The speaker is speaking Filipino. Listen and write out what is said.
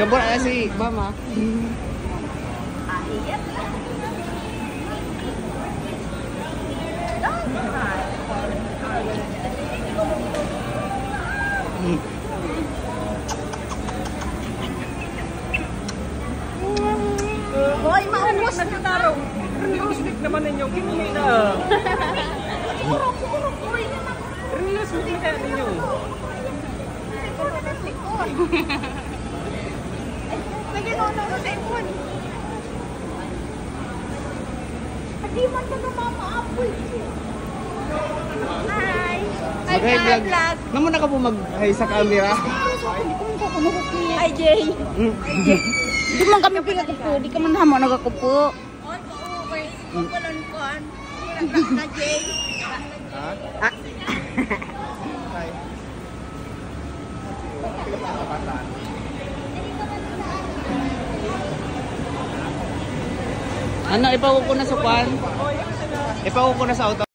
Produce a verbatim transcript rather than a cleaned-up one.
Gabon na si Mama. Hoy, maubos na taro. Realistic naman ninyo. Kinuli na. Siguro, siguro. Uy, Realistic na kaya ninyo. siguro na siguro. Lagyan mo na sa ipon. Hindi man ka na mama-apoy. Hi. Hi, Mag-hi vlog. vlog. Naman na ka po mag-hi sa camera. Hi, Jay. Di man kami pinakupo. Di ka man hamo nagakupo. Oy, okay. Kukulon ko. Na, Jay. Ah. Ano, ipaw ko na sa kwan? Ipaw ko na sa auto.